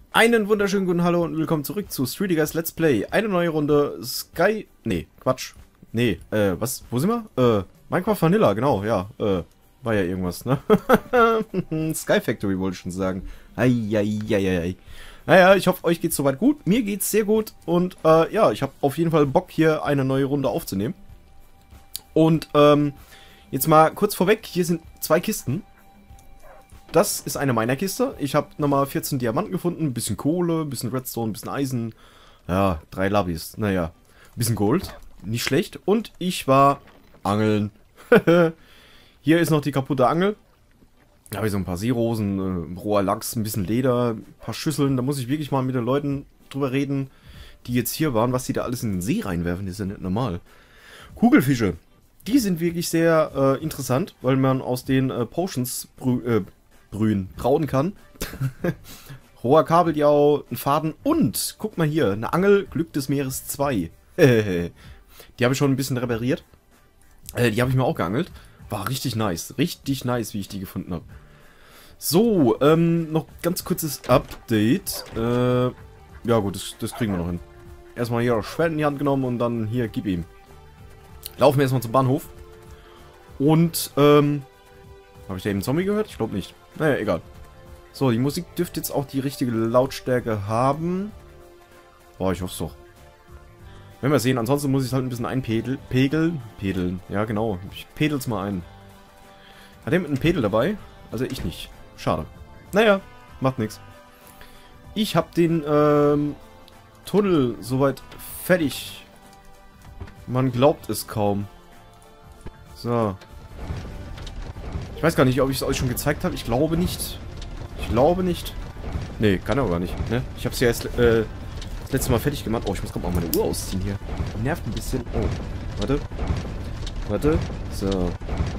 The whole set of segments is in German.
Einen wunderschönen guten Hallo und willkommen zurück zu Street Guys Let's Play. Eine neue Runde Sky... Nee, Quatsch. Nee, was? Wo sind wir? Minecraft Vanilla, genau, ja. War ja irgendwas, ne? Sky Factory wollte ich schon sagen. Eieieiei. Naja, ich hoffe, euch geht's soweit gut. Mir geht's sehr gut und, ja, ich habe auf jeden Fall Bock, hier eine neue Runde aufzunehmen. Und, jetzt mal kurz vorweg, hier sind 2 Kisten. Das ist eine meiner Kiste. Ich habe nochmal 14 Diamanten gefunden, ein bisschen Kohle, ein bisschen Redstone, ein bisschen Eisen. Ja, 3 Labis. Naja, ein bisschen Gold. Nicht schlecht. Und ich war angeln. Hier ist noch die kaputte Angel. Da habe ich so ein paar Seerosen, roher Lachs, ein bisschen Leder, ein paar Schüsseln. Da muss ich wirklich mal mit den Leuten drüber reden, die jetzt hier waren, was die da alles in den See reinwerfen. Das ist ja nicht normal. Kugelfische. Die sind wirklich sehr interessant, weil man aus den Potions brauen kann. Roher Kabeljau, ein Faden und, guck mal hier, eine Angel Glück des Meeres 2. Die habe ich schon ein bisschen repariert. Die habe ich mir auch geangelt. War richtig nice, wie ich die gefunden habe. So, noch ganz kurzes Update. Ja gut, das kriegen wir noch hin. Erstmal hier Schwert in die Hand genommen und dann hier, gib ihm. Laufen wir erstmal zum Bahnhof. Und, habe ich da eben einen Zombie gehört? Ich glaube nicht. Naja, egal. So, die Musik dürfte jetzt auch die richtige Lautstärke haben. Boah, ich hoffe es doch. Wenn wir sehen, ansonsten muss ich es halt ein bisschen pedeln. Ja, genau. Ich pedel's mal ein. Hat jemand einen Pedel dabei? Also ich nicht. Schade. Naja, macht nichts. Ich habe den Tunnel soweit fertig. Man glaubt es kaum. So. Ich weiß gar nicht, ob ich es euch schon gezeigt habe. Ich glaube nicht. Ich glaube nicht. Nee, kann er aber nicht. Ne? Ich habe es ja erst das letzte Mal fertig gemacht. Oh, ich muss gerade mal meine Uhr ausziehen hier. Nervt ein bisschen. Oh, warte. Warte. So.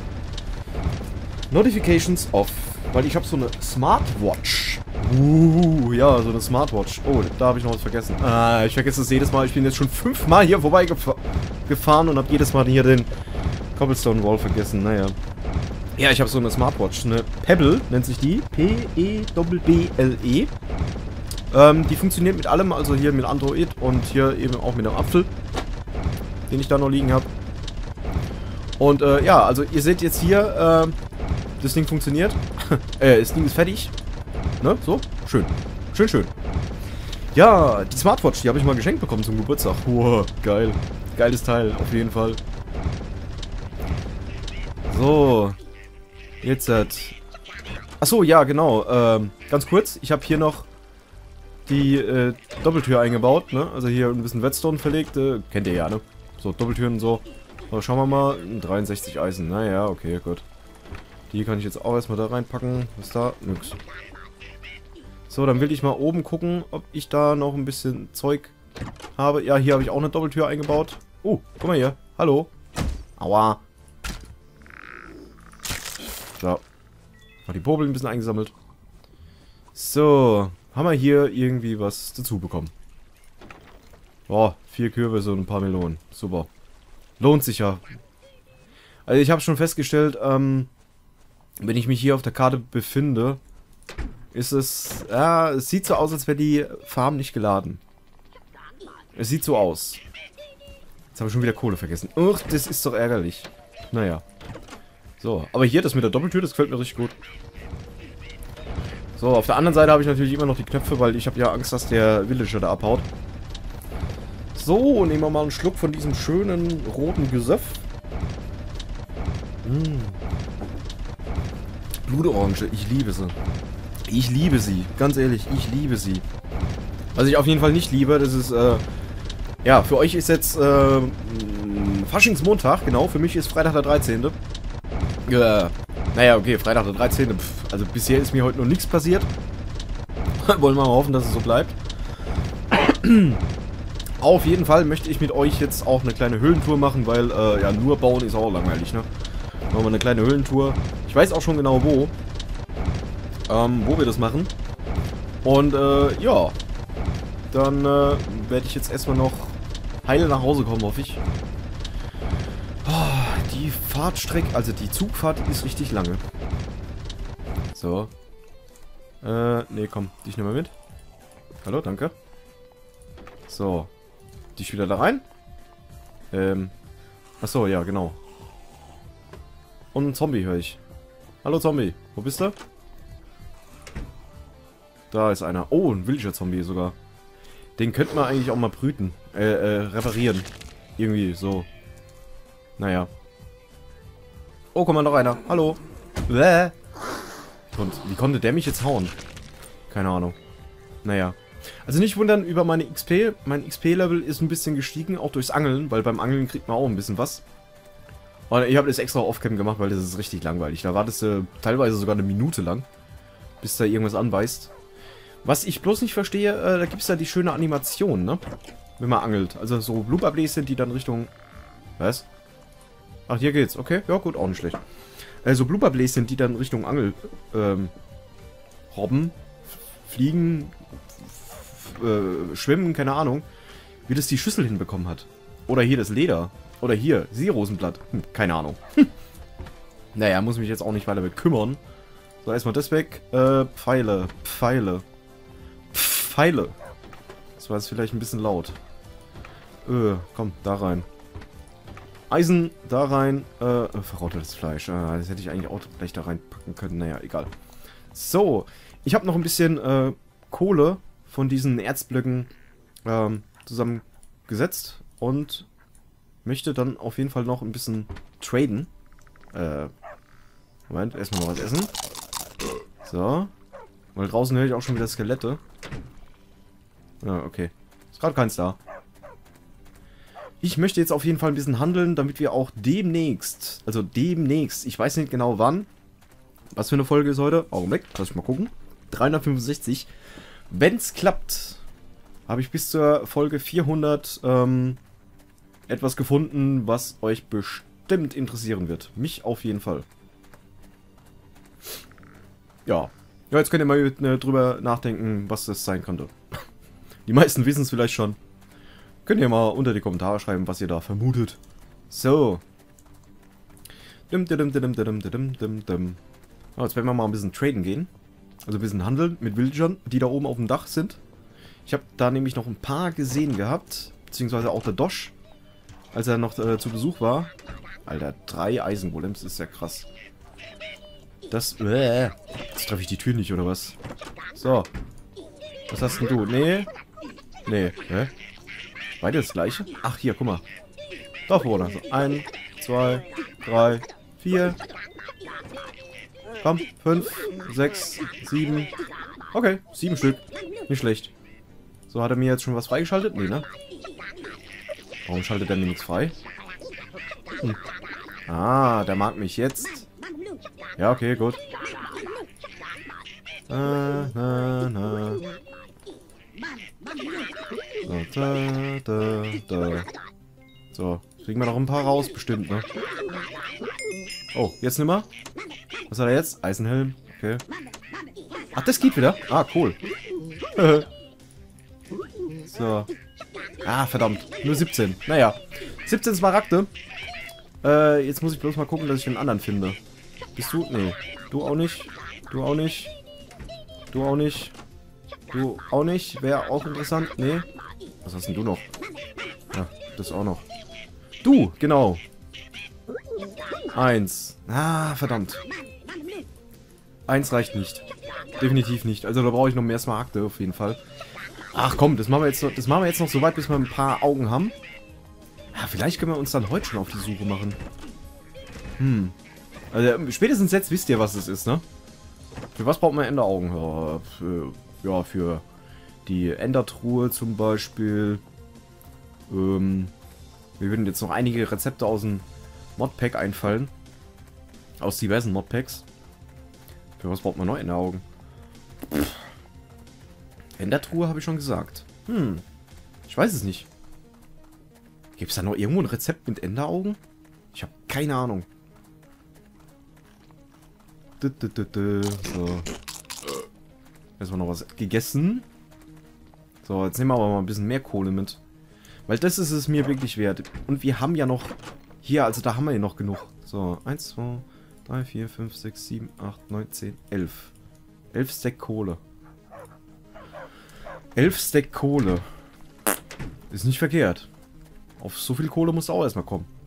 Notifications off. Weil ich habe so eine Smartwatch. Ja, so eine Smartwatch. Oh, da habe ich noch was vergessen. Ah, ich vergesse es jedes Mal. Ich bin jetzt schon 5-mal hier vorbei gefahren und habe jedes Mal hier den Cobblestone Wall vergessen. Naja. Ja, ich habe so eine Smartwatch, eine Pebble nennt sich die, P-E-B-B-L-E. Die funktioniert mit allem, also hier mit Android und hier eben auch mit einem Apfel, den ich da noch liegen habe. Und ja, also ihr seht jetzt hier, das Ding funktioniert, das Ding ist fertig, ne, so, schön, schön. Ja, die Smartwatch, die habe ich mal geschenkt bekommen zum Geburtstag, wow, geil, geiles Teil, auf jeden Fall. So. Jetzt achso, ja, genau. Ganz kurz, ich habe hier noch die Doppeltür eingebaut, ne? Also hier ein bisschen Redstone verlegt, kennt ihr ja, ne? So, Doppeltüren und so. So, schauen wir mal. 63 Eisen, naja, okay, gut. Die kann ich jetzt auch erstmal da reinpacken. Was ist da? Nix. So, dann will ich mal oben gucken, ob ich da noch ein bisschen Zeug habe. Ja, hier habe ich auch eine Doppeltür eingebaut. Guck mal hier. Hallo. Aua. So. Mal die Popel ein bisschen eingesammelt. So. Haben wir hier irgendwie was dazu bekommen. Boah, 4 Kürbisse und ein paar Melonen. Super. Lohnt sich ja. Also ich habe schon festgestellt, wenn ich mich hier auf der Karte befinde, ist es... Ja, es sieht so aus, als wäre die Farm nicht geladen. Es sieht so aus. Jetzt habe ich schon wieder Kohle vergessen. Uch, das ist doch ärgerlich. Naja. So, aber hier, das mit der Doppeltür, das gefällt mir richtig gut. So, auf der anderen Seite habe ich natürlich immer noch die Knöpfe, weil ich habe ja Angst, dass der Villager da abhaut. So, nehmen wir mal einen Schluck von diesem schönen roten Gesöff. Blutorange, ich liebe sie. Ich liebe sie, ganz ehrlich, ich liebe sie. Was ich auf jeden Fall nicht liebe, das ist, ja, für euch ist jetzt, Faschingsmontag, genau, für mich ist Freitag der 13. Naja, okay, Freitag der 13. Also bisher ist mir heute noch nichts passiert. Wollen wir mal hoffen, dass es so bleibt. Auf jeden Fall möchte ich mit euch jetzt auch eine kleine Höhlentour machen, weil, ja, nur bauen ist auch langweilig, ne? Machen wir eine kleine Höhlentour. Ich weiß auch schon genau wo. Wo wir das machen. Und, ja. Dann, werde ich jetzt erstmal noch heil nach Hause kommen, hoffe ich. Die Fahrtstrecke, also die Zugfahrt ist richtig lange. So. Nee, komm, dich nehmen wir mit. Hallo, danke. So. Dich wieder da rein. Achso, ja, genau. Und ein Zombie höre ich. Hallo Zombie, wo bist du? Da ist einer. Oh, ein Villager-Zombie sogar. Den könnten wir eigentlich auch mal brüten. Reparieren. Irgendwie so. Naja. Oh, kommt mal noch einer. Hallo. Wie konnte der mich jetzt hauen? Keine Ahnung. Naja. Also nicht wundern über meine XP. Mein XP-Level ist ein bisschen gestiegen, auch durchs Angeln, weil beim Angeln kriegt man auch ein bisschen was. Und ich habe das extra off-cam gemacht, weil das ist richtig langweilig. Da wartest du teilweise sogar eine Minute lang, bis da irgendwas anbeißt. Was ich bloß nicht verstehe, da gibt es ja die schöne Animation, ne? Wenn man angelt. Also so Blubberbläschen, die dann Richtung... Was? Ach, hier geht's. Okay, ja gut, auch nicht schlecht. So Blubberbläschen, die dann Richtung Angel robben, fliegen, schwimmen, keine Ahnung. Wie das die Schüssel hinbekommen hat. Oder hier das Leder. Oder hier, Seerosenblatt. Keine Ahnung. Naja, muss mich jetzt auch nicht weiter mit kümmern. So, erstmal das weg. Pfeile. Das war jetzt vielleicht ein bisschen laut. Komm, da rein. Eisen, da rein. Verrottetes Fleisch. Das hätte ich eigentlich auch gleich da reinpacken können. Naja, egal. So, ich habe noch ein bisschen Kohle von diesen Erzblöcken zusammengesetzt und möchte dann auf jeden Fall noch ein bisschen traden. Moment, erstmal noch was essen. So. Weil draußen höre ich auch schon wieder Skelette. Ja, okay. Ist gerade keins da. Ich möchte jetzt auf jeden Fall ein bisschen handeln, damit wir auch demnächst, ich weiß nicht genau wann, was für eine Folge ist heute, Augenblick, lass ich mal gucken, 365, wenn es klappt, habe ich bis zur Folge 400 etwas gefunden, was euch bestimmt interessieren wird. Mich auf jeden Fall. Ja. Ja, jetzt könnt ihr mal drüber nachdenken, was das sein könnte. Die meisten wissen es vielleicht schon. Könnt ihr mal unter die Kommentare schreiben, was ihr da vermutet. So. Oh, jetzt werden wir mal ein bisschen traden gehen. Also ein bisschen handeln mit Villagern, die da oben auf dem Dach sind. Ich habe da nämlich noch ein paar gesehen gehabt. Beziehungsweise auch der Dosch. Als er noch zu Besuch war. Alter, 3 Eisengolems, ist ja krass. Das... Jetzt treffe ich die Tür nicht, oder was? So. Was hast denn du? Nee. Nee. Hä? Beide das gleiche? Ach, hier, guck mal. Doch, Bruder. So, 1, 2, 3, 4. Komm, 5, 6, 7. Okay, 7 Stück. Nicht schlecht. So, hat er mir jetzt schon was freigeschaltet? Nee, ne? Warum schaltet er mir nichts frei? Hm. Ah, der mag mich jetzt. Ja, okay, gut. So, So, kriegen wir noch ein paar raus, bestimmt, ne? Oh, jetzt nimmer. Was hat er jetzt? Eisenhelm. Okay. Ach, das geht wieder. Ah, cool. So. Ah, verdammt. Nur 17. Naja. 17 Smaragde. Jetzt muss ich bloß mal gucken, dass ich einen anderen finde. Bist du? Nee. Du auch nicht. Du auch nicht. Du auch nicht. Du auch nicht. Wäre auch interessant. Nee. Was hast denn du noch? Ja, das auch noch. Du, genau. 1. Ah, verdammt. 1 reicht nicht. Definitiv nicht. Also da brauche ich noch mehr Smaragde auf jeden Fall. Ach komm, das machen wir jetzt noch so weit, bis wir ein paar Augen haben. Ja, vielleicht können wir uns dann heute schon auf die Suche machen. Also spätestens jetzt wisst ihr, was es ist, ne? Für was braucht man Enderaugen? Ja, für die Endertruhe zum Beispiel. Mir würden jetzt noch einige Rezepte aus dem Modpack einfallen. Aus diversen Modpacks. Für was braucht man noch Enderaugen? Endertruhe habe ich schon gesagt. Ich weiß es nicht. Gibt es da noch irgendwo ein Rezept mit Enderaugen? Ich habe keine Ahnung. So. Erstmal noch was gegessen. So, jetzt nehmen wir aber mal ein bisschen mehr Kohle mit. Weil das ist es mir wirklich wert. Und wir haben ja noch... Hier, also da haben wir ja noch genug. So, 1, 2, 3, 4, 5, 6, 7, 8, 9, 10, 11. 11 Stack Kohle. 11 Stack Kohle. Ist nicht verkehrt. Auf so viel Kohle musst du auch erstmal kommen.